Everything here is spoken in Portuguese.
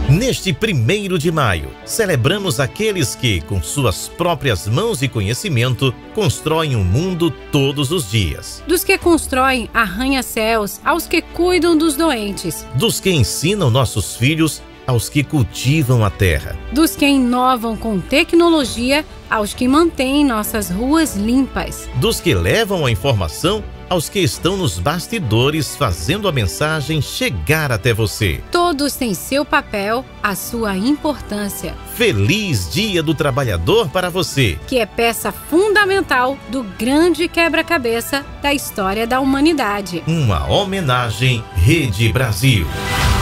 Neste 1º de maio, celebramos aqueles que, com suas próprias mãos e conhecimento, constroem um mundo todos os dias. Dos que constroem arranha-céus aos que cuidam dos doentes. Dos que ensinam nossos filhos aos que cultivam a terra. Dos que inovam com tecnologia aos que mantêm nossas ruas limpas. Dos que levam a informação aos que estão nos bastidores fazendo a mensagem chegar até você. Todos têm seu papel, a sua importância. Feliz Dia do Trabalhador para você, que é peça fundamental do grande quebra-cabeça da história da humanidade. Uma homenagem Rede Brasil.